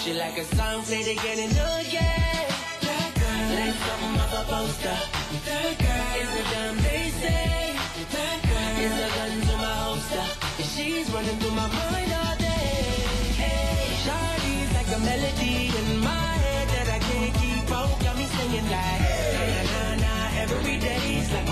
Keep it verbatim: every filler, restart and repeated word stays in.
She like a song played again and again. That girl, like something off a poster. That girl is a damn they say. That girl is a gun to my holster, and she's running through my mind all day. Hey, Shawty's like a melody in my head that I can't keep out. Got me singing like na na na na every day's like